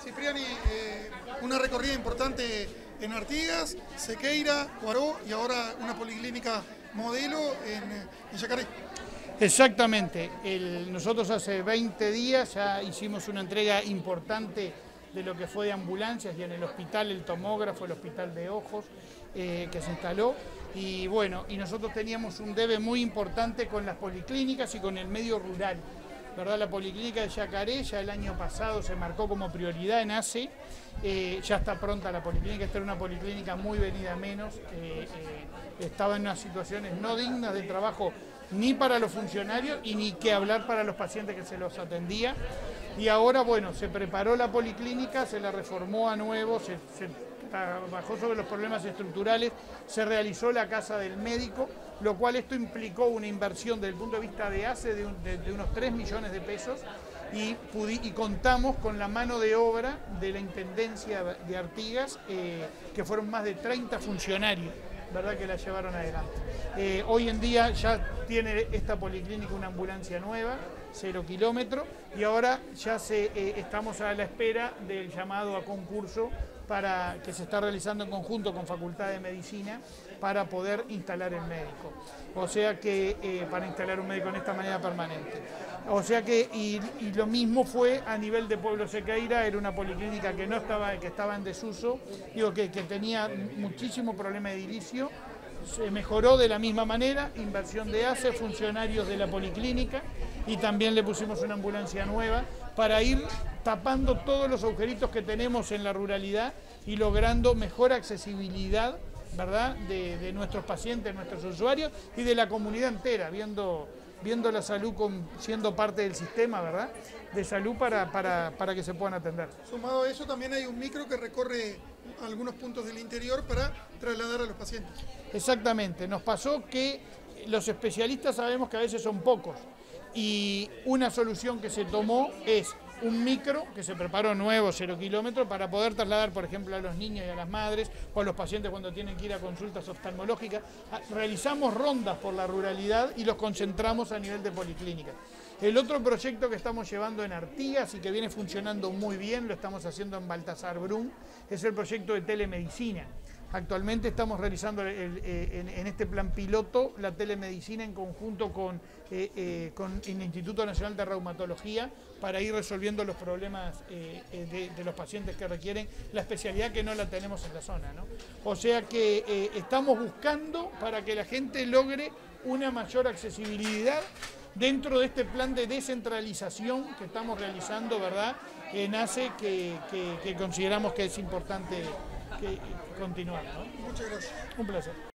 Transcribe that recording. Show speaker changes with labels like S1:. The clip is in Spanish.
S1: Cipriani, una recorrida importante en Artigas, Sequeira, Cuaró y ahora una policlínica modelo en Yacaré.
S2: Exactamente. Nosotros hace 20 días ya hicimos una entrega importante de lo que fue de ambulancias y en el hospital, el tomógrafo, el hospital de ojos que se instaló. Y bueno, y nosotros teníamos un debe muy importante con las policlínicas y con el medio rural. ¿Verdad? La policlínica de Yacaré ya el año pasado se marcó como prioridad en ACE, ya está pronta la policlínica, esta era una policlínica muy venida menos, estaba en unas situaciones no dignas de trabajo ni para los funcionarios y ni que hablar para los pacientes que se los atendía. Y ahora, bueno, se preparó la policlínica, se la reformó a nuevo, se trabajó sobre los problemas estructurales, se realizó la casa del médico, lo cual esto implicó una inversión desde el punto de vista de ACE de unos 3 millones de pesos y contamos con la mano de obra de la Intendencia de Artigas, que fueron más de 30 funcionarios, ¿verdad?, que la llevaron adelante. Hoy en día ya tiene esta policlínica una ambulancia nueva, 0 kilómetros, y ahora ya estamos a la espera del llamado a concurso que se está realizando en conjunto con Facultad de Medicina para poder instalar el médico. O sea que, para instalar un médico en esta manera permanente. O sea que, y lo mismo fue a nivel de Pueblo Sequeira, era una policlínica que estaba en desuso, digo que tenía muchísimo problema de edilicio. Se mejoró de la misma manera, inversión de ACE, funcionarios de la policlínica, y también le pusimos una ambulancia nueva para ir tapando todos los agujeritos que tenemos en la ruralidad y logrando mejor accesibilidad, ¿verdad?, de nuestros pacientes, nuestros usuarios y de la comunidad entera, viendo la salud siendo parte del sistema, ¿verdad?, de salud para que se puedan atender.
S1: Sumado a eso, también hay un micro que recorre algunos puntos del interior para trasladar a los pacientes.
S2: Exactamente, nos pasó que los especialistas sabemos que a veces son pocos y una solución que se tomó es un micro que se preparó nuevo, 0 kilómetros, para poder trasladar, por ejemplo, a los niños y a las madres o a los pacientes cuando tienen que ir a consultas oftalmológicas. Realizamos rondas por la ruralidad y los concentramos a nivel de policlínica. El otro proyecto que estamos llevando en Artigas y que viene funcionando muy bien, lo estamos haciendo en Baltasar Brum, es el proyecto de telemedicina. Actualmente estamos realizando en este plan piloto la telemedicina en conjunto con el Instituto Nacional de Reumatología para ir resolviendo los problemas de los pacientes que requieren la especialidad que no la tenemos en la zona, ¿no? O sea que estamos buscando para que la gente logre una mayor accesibilidad dentro de este plan de descentralización que estamos realizando, ¿verdad?, en ACE, que consideramos que es importante continuar, ¿no?
S1: Muchas gracias.
S2: Un placer.